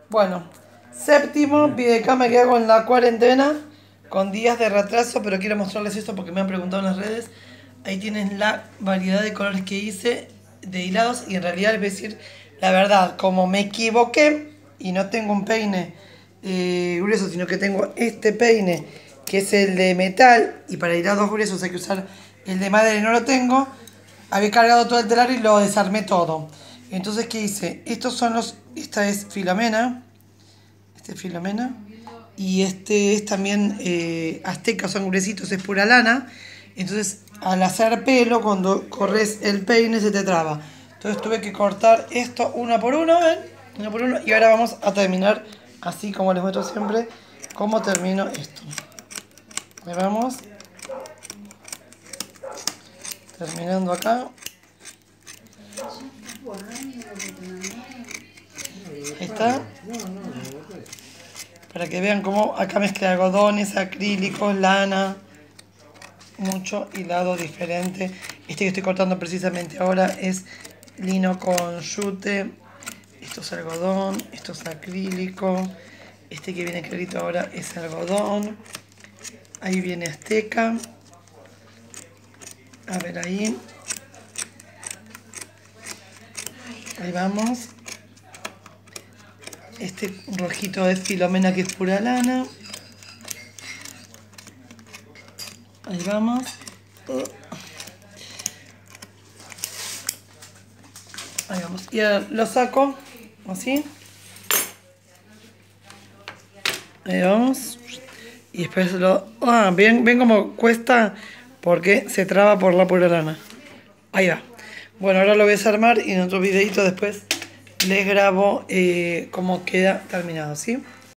Bueno, séptimo, acá me quedo con la cuarentena, con días de retraso, pero quiero mostrarles esto porque me han preguntado en las redes. Ahí tienen la variedad de colores que hice de hilados y en realidad les voy a decir la verdad, como me equivoqué y no tengo un peine grueso, sino que tengo este peine que es el de metal y para hilados gruesos hay que usar el de madera y no lo tengo. Había cargado todo el telar y lo desarmé todo. Entonces, ¿qué hice? Esta es Filomena. Este es Filomena. Y este es también Azteca, son gruesitos, es pura lana. Entonces, al hacer pelo, cuando corres el peine, se te traba. Entonces tuve que cortar esto uno por uno, ¿ven? Uno por uno. Y ahora vamos a terminar, así como les muestro siempre, cómo termino esto. Ahí vamos. Terminando acá. Ahí está. Para que vean cómo acá mezclé algodones, acrílicos, lana. Mucho hilado diferente. Este que estoy cortando precisamente ahora es lino con yute. Esto es algodón, esto es acrílico. Este que viene clarito ahora es algodón. Ahí viene azteca. A ver ahí. Ahí vamos. Este rojito es Filomena, que es pura lana. Ahí vamos. Ahí vamos. Y ahora lo saco así. Ahí vamos. Y después ven cómo cuesta porque se traba por la pura lana. Ahí va. Bueno, ahora lo voy a desarmar y en otro videito después les grabo cómo queda terminado, ¿sí?